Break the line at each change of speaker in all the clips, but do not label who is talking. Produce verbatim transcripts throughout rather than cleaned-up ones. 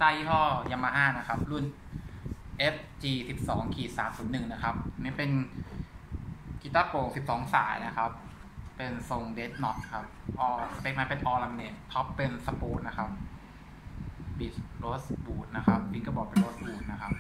ตาร์ยี่ห้อยามาฮ่านะครับรุ่น เอฟ จี สิบสอง สามศูนย์หนึ่ง นะครับนี่เป็นกีตาร์โปร่งสิบสองสายนะครับเป็นทรงเดดน็อตครับออสเปคมันเป็นออลามิเนตท็อปเป็นสปูตนะครับบิดโรสบูดนะครับฟิงเกอร์บอร์ดเป็นโรสบูดนะครับ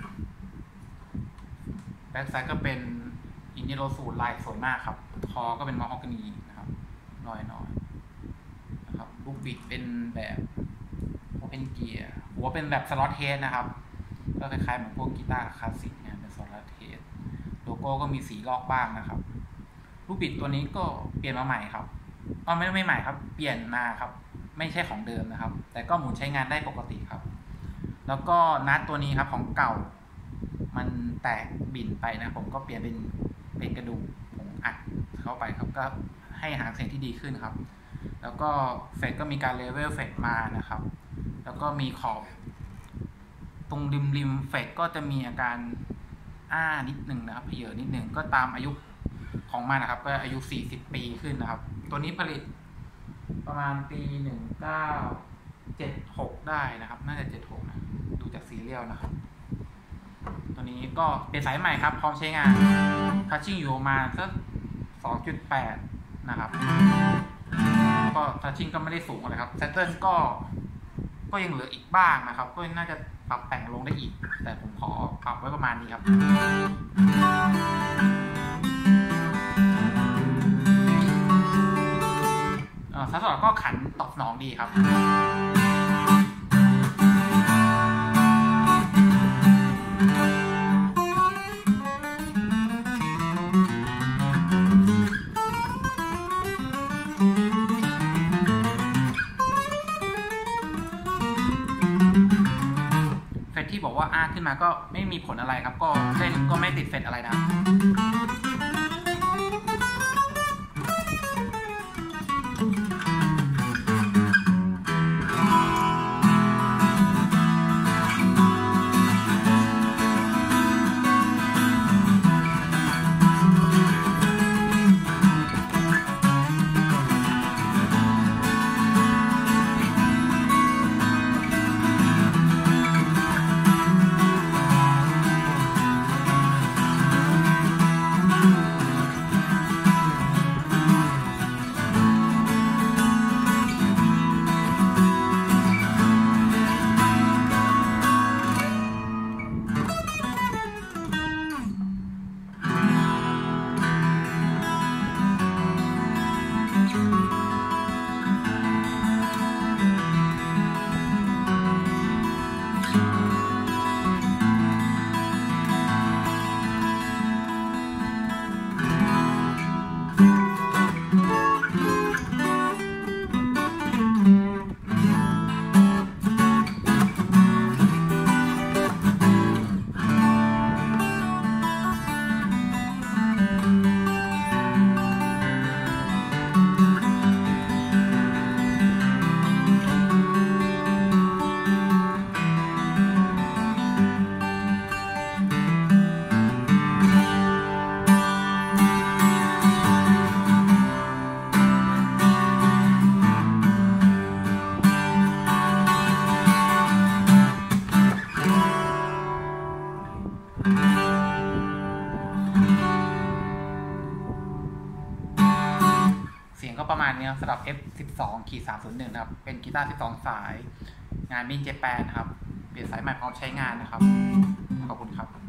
แบ็กไซด์ก็เป็นอินเดียโรสูดลายสวยมากครับคอก็เป็นมอฮอกานีนะครับน้อยๆนะครับลูกบิดเป็นแบบโอเพนเกียร์หัวเป็นแบบสล็อตเฮดนะครับก็คล้ายๆเหมือนพวกกีตาร์คลาสสิกเนี่ยเป็นสล็อตเฮดโลโก้ก็มีสีลอกบ้างนะครับลูกบิดตัวนี้ก็เปลี่ยนมาใหม่ครับอ๋อไม่ไม่ใหม่ครับเปลี่ยนมาครับไม่ใช่ของเดิมนะครับแต่ก็หมุนใช้งานได้ปกติครับแล้วก็นัดตัวนี้ครับของเก่ามันแตกบิ่นไปนะผมก็เปลี่ยนเป็นเป็นกระดูกผมอัดเข้าไปครับก็ให้หางเสียงที่ดีขึ้นครับแล้วก็เฟดก็มีการเลเวลเฟดมานะครับแล้วก็มีขอบตรงริมริมเฟดก็จะมีอาการอ้านิดหนึ่งนะครับเยอะนิดหนึ่งก็ตามอายุของมันนะครับก็อายุสี่สิบปีขึ้นนะครับตัวนี้ผลิตประมาณปีหนึ่งเก้าเจ็ดหกได้นะครับน่าจะเจ็ดหกนะดูจากซีเรียลนะครับตัวนี้ก็เป็นสายใหม่ครับพร้อมใช้งานทัชชิ่งอยู่ประมาณสัก สองจุดแปด นะครับก็ทัชชิ่งก็ไม่ได้สูงอะไรครับแซตเทิลก็ก็ยังเหลืออีกบ้างนะครับก็น่าจะปรับแต่งลงได้อีกแต่ผมขอปรับไว้ประมาณนี้ครับซัสซอดก็ขันตอบสนองดีครับเฟดที่บอกว่าอ้าขึ้นมาก็ไม่มีผลอะไรครับก็เส้นก็ไม่ติดเฟดอะไรนะเสียงก็ประมาณนี้สำหรับ เอฟ สิบสอง สามศูนย์หนึ่ง นะครับเป็นกีตาร์สิบสองสายงานมินเจแปนนะครับเปลี่ยนสายใหม่พร้อมใช้งานนะครับขอบคุณครับ